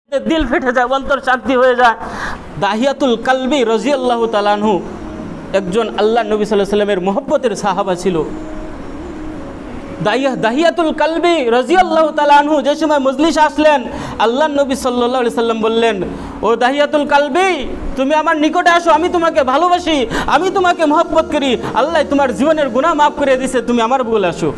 দিল ফেটে যায়, অন্তর শান্তি হয়ে যায়। দাহিয়াতুল কালবি রাদিয়াল্লাহু তাআলা আনহু একজন আল্লাহ নবী সাল্লাল্লাহু আলাইহি ওয়াসাল্লামের মহব্বতের সাহাবা ছিল। দাহিয়াতুল কালবি রাদিয়াল্লাহু তাআলা আনহু যে সময় মজলিসে আসলেন, আল্লাহ নবী সাল্লাল্লাহু আলাইহি ওয়াসাল্লাম বললেন, ও দাহিয়াতুল কালবি, তুমি আমার নিকটে আসো, আমি তোমাকে ভালোবাসি, আমি তোমাকে মহব্বত করি, আল্লাহ তোমার জীবনের গুনাহ মাফ করে দিয়েছে, তুমি আমার বলে আসো।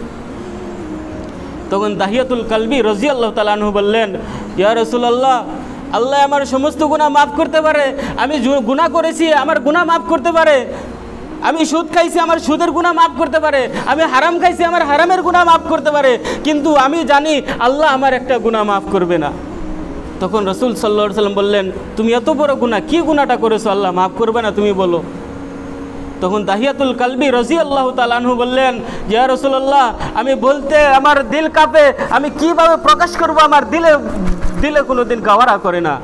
তখন দাহিয়াতুল কালবি রাদিয়াল্লাহু তাআলা আনহু বললেন, ইয়া রাসূলুল্লাহ, আল্লাহ আমার সমস্ত গুনাহ মাফ করতে পারে, আমি গুনাহ করেছি, আমার গুনাহ মাফ করতে পারে, আমি সুদ খাইছি, আমার সুদের গুনাহ মাফ করতে পারে, আমি হারাম খাইছি, আমার হারামের গুনাহ মাফ করতে পারে, কিন্তু আমি জানি আল্লাহ আমার একটা গুনাহ মাফ করবে না। তখন রাসূল সাল্লাল্লাহু আলাইহি ওয়াসাল্লাম বললেন, তুমি এত বড় গুনাহ, কি গুনাহটা করেছো আল্লাহ মাফ করবে না, তুমি বলো। তখন দাহিয়াতুল কালবি রাদিয়াল্লাহু তাআলা আনহু বললেন, ইয়া রাসূলুল্লাহ, আমি বলতে আমার দিল কাঁপে, আমি কিভাবে প্রকাশ করব, আমার দিলে কোনোদিন গাওয়ারা করে না।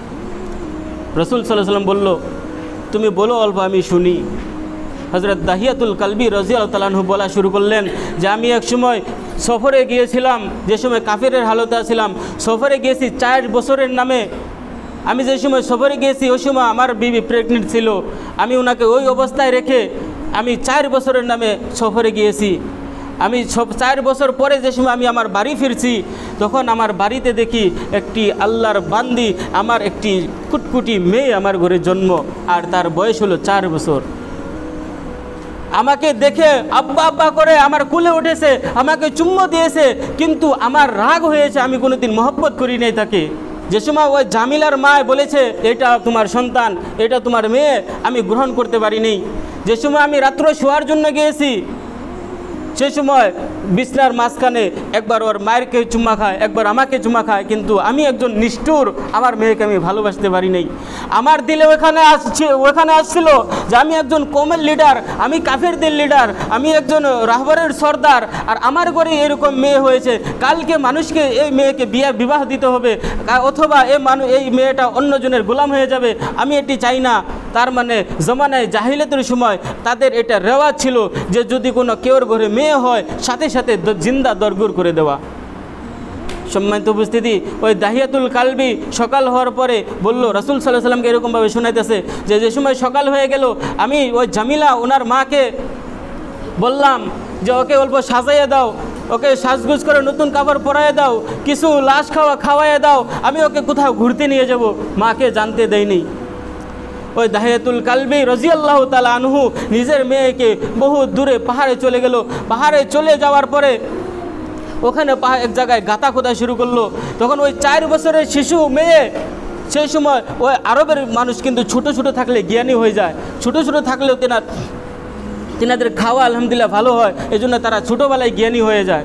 রাসূল সাল্লাল্লাহু আলাইহি ওয়াসাল্লাম বলল, তুমি বলো অল্প, আমি শুনি। হযরত দাহিয়াতুল কালবি রাদিয়াল্লাহু তাআলা আনহু বলা শুরু করলেন যে আমি এক সময় সফরে গিয়েছিলাম, যে সময় কাফিরের হালতে ছিলাম, সফরে গিয়েছি 4 বছরের নামে। আমি যে সময় সফরে গিয়েছি ওই সময় আমার বিবি প্রেগনেন্ট ছিল, আমি ওনাকে ওই অবস্থায় রেখে আমি 4 বছরের নামে সফরে গিয়েছি। আমি 4 বছর পরে যে সময় আমি আমার বাড়ি ফিরছি, তখন আমার বাড়িতে দেখি একটি আল্লাহর বান্দি, আমার একটি কুটকুটি মেয়ে আমার ঘরে জন্ম, আর তার বয়স হলো 4 বছর। আমাকে দেখে আব্বা আব্বা করে আমার কোলে উঠেছে, আমাকে চুম্বো দিয়েছে, কিন্তু আমার রাগ হয়েছে, আমি কোনোদিন মহব্বত করি নাই তাকে। যে সময় ওই জামিলার মা বলেছে এটা তোমার সন্তান, এটা তোমার মেয়ে, আমি গ্রহণ করতে পারিনি। যে সময় আমি রাত্রে শোয়ার জন্য গিয়েছি, সে সময় বিছনার মাঝখানে একবার ওর মায়েরকে চুম্মা খায়, একবার আমাকে চুম্মা খায়, কিন্তু আমি একজন নিষ্ঠুর, আমার মেয়েকে আমি ভালোবাসতে পারি নাই। আমার দিলে ওখানে আসছিল যে আমি একজন কওমের লিডার, আমি কাফেরদের লিডার, আমি একজন রাহবরের সর্দার, আর আমার ঘরে এরকম মেয়ে হয়েছে, কালকে মানুষকে এই মেয়েকে বিবাহ দিতে হবে, অথবা এই মেয়েটা অন্যজনের গোলাম হয়ে যাবে, আমি এটি চাই না। তার মানে জমানায় জাহিলিয়াতের সময় তাদের এটা রেওয়াজ ছিল যে যদি কোনো কেউর ঘরে মেয়ে হয় সাথে সাথে জিন্দা দরগুর করে দেওয়া। সম্মানিত উপস্থিতি, ওই দাহিয়াতুল কালবি সকাল হওয়ার পরে বলল, রাসূল সাল্লাল্লাহু আলাইহি ওয়াসাল্লামকে এরকমভাবে শোনাইতেছে যে সময় সকাল হয়ে গেল, আমি ওই জামিলা ওনার মাকে বললাম যে ওকে অল্প সাজাইয়ে দাও, ওকে সাজগুজ করে নতুন কাপড় পরাইয়ে দাও, কিছু লাশ খাওয়াইয়ে দাও, আমি ওকে কোথাও ঘুরতে নিয়ে যাব। মাকে জানতে দেয়নি। ওই দাহিয়াতুল কালবি রাদিয়াল্লাহু তাআলা আনহু নিজের মেয়েকে বহু দূরে পাহাড়ে চলে গেল। পাহাড়ে চলে যাওয়ার পরে ওখানে এক জায়গায় গাঁথা খোদা শুরু করলো। তখন ওই 4 বছরের শিশু মেয়ে, সেই সময় ওই আরবের মানুষ কিন্তু ছোট ছোট থাকলে জ্ঞানী হয়ে যায়, ছোট ছোট থাকলেও তেনাদের খাওয়া আলহামদুলিল্লাহ ভালো হয়, এজন্য তারা ছোটোবেলায় জ্ঞানী হয়ে যায়।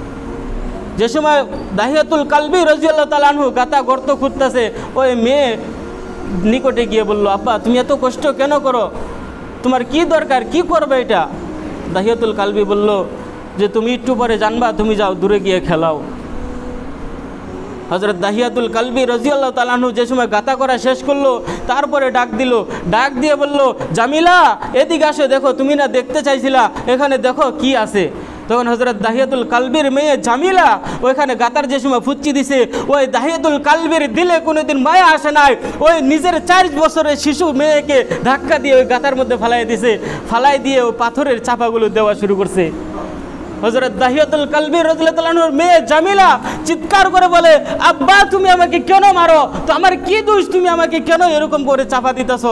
যে সময় দাহিয়াতুল কালবি রাদিয়াল্লাহু তাআলা আনহু গাঁথা গর্ত খুঁড়তেছে, ওই মেয়ে নিকটে গিয়ে বলল, আব্বা তুমি এত কষ্ট কেন করো, তোমার কি দরকার, কি করবে এটা? দাহিয়াতুল কালবি বলল যে তুমি একটু পরে জানবা, তুমি যাও দূরে গিয়ে খেলাও। হযরত দাহিয়াতুল কালবি রাদিয়াল্লাহু তাআলা আনহু যে সময় গাঁথা করা শেষ করলো, তারপরে ডাক দিয়ে বলল, জামিলা এদিকে আসো, দেখো তুমি না দেখতে চাইছিলা, এখানে দেখো কি আছে। তখন হযরত দাহিয়াতুল কালবির মেয়ে জামিলা ওইখানে গাতার যে সময় ফুচ্ছি দিছে, ওই দাহিয়াতুল কালবির দিলে কোনোদিন মায়া আসে নাই, ওই নিজের 4 বছরের শিশু মেয়েকে ধাক্কা দিয়ে ওই গাতার মধ্যে ফালাই দিয়ে ওই পাথরের চাপাগুলো দেওয়া শুরু করছে। হযরত দাহিয়াতুল কালবি রাদিয়াল্লাহু তাআলা আনহুর মেয়ে জামিলা চিৎকার করে বলে, আব্বা তুমি আমাকে কেন মারো, তো আমার কি দোষ, তুমি আমাকে কেন এরকম করে চাপা দিতেছো,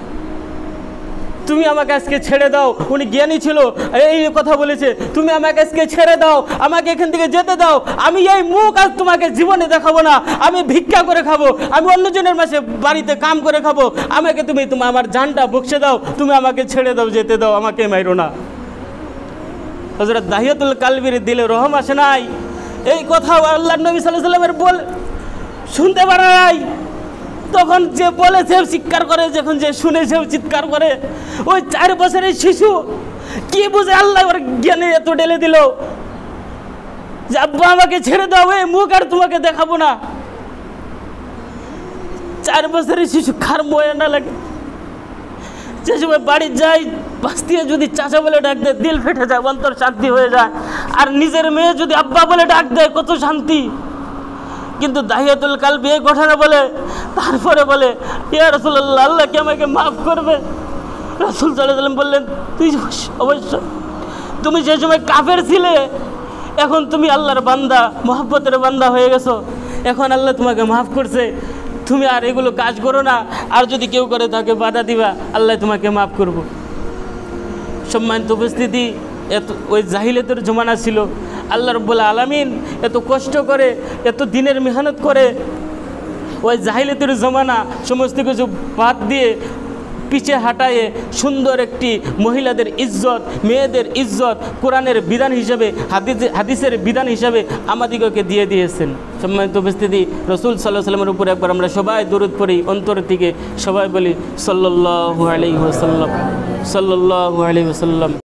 তুমি আমাকে আজকে ছেড়ে দাও। উনি জ্ঞানী ছিল, এই কথা বলেছে, তুমি আমাকে আজকে ছেড়ে দাও, আমাকে এখান থেকে যেতে দাও, আমি এই মুখ আজ তোমাকে জীবনে দেখাবো না, আমি ভিক্ষা করে খাবো, আমি অন্যজনের মাঝে বাড়িতে কাম করে খাবো, আমাকে তুমি আমার জানটা বকশে দাও, তুমি আমাকে ছেড়ে দাও, যেতে দাও, আমাকে মাইরো না। হযরত দাহিয়াতুল কালবির দিলে রহম আসে নাই, এই কথা আল্লাহর নবী সাল্লাল্লাহু আলাইহি ওয়াসাল্লামের শুনতে পারে নাই। তখন যে বলেছে চিৎকার করে, যখন যে শুনেছে চিৎকার করে। ওই 4 বছরের শিশু কি বুঝে আল্লাহ ওর জ্ঞানে এত ঢেলে দিল যে আব্বা আমাকে ছেড়ে দাও, এই মুখ আর তোমাকে দেখাবো না। 4 বছরের শিশু কার ময়া না লাগে, যে সময় বাড়ি যাই বাস্তিয়ে যদি চাচা বলে ডাক দেয় দিল ফেটে যায়, অন্তর শান্তি হয়ে যায়। আর নিজের মেয়ে যদি আব্বা বলে ডাক দেয় কত শান্তি। কিন্তু দাহিয়াতুল কালবি এই ঘটনা বলে, তারপরে বলে ইয়া রাসূলুল্লাহ, আল্লাহ কি আমাকে মাফ করবে? রাসূল সাল্লাল্লাহু আলাইহি ওয়াসাল্লাম বললেন, তুই অবশ্য, তুমি যে সময় কাফের ছিলে, এখন তুমি আল্লাহর বান্দা, মহব্বতের বান্দা হয়ে গেছো, এখন আল্লাহ তোমাকে মাফ করছে, তুমি আর এগুলো কাজ করো না, আর যদি কেউ করে তাকে বাধা দিবা, আল্লাহ তোমাকে মাফ করব। সম্মানিত উপস্থিতি, এত ওই জাহিলিয়াতের জমানা ছিল, আল্লাহ রাব্বুল আলামিন এত কষ্ট করে, এত দিনের মেহনত করে ওই জাহিলিয়াতের জমানা সমস্ত কিছু বাদ দিয়ে পিছে হাঁটায়ে সুন্দর একটি মহিলাদের ইজ্জত, মেয়েদের ইজ্জত কোরআনের বিধান হিসাবে, হাদিসের বিধান হিসাবে আমাদিগকে দিয়ে দিয়েছেন। সম্মানিত উপস্থিতি, রাসূল সাল্লাল্লাহু আলাইহি ওয়াসাল্লামের উপরে একবার আমরা সবাই দরুদ পড়ি, অন্তর থেকে সবাই বলি সাল্লাল্লাহু আলাইহি ওয়াসাল্লাম, সাল্লাল্লাহু আলাইহি ওয়াসাল্লাম।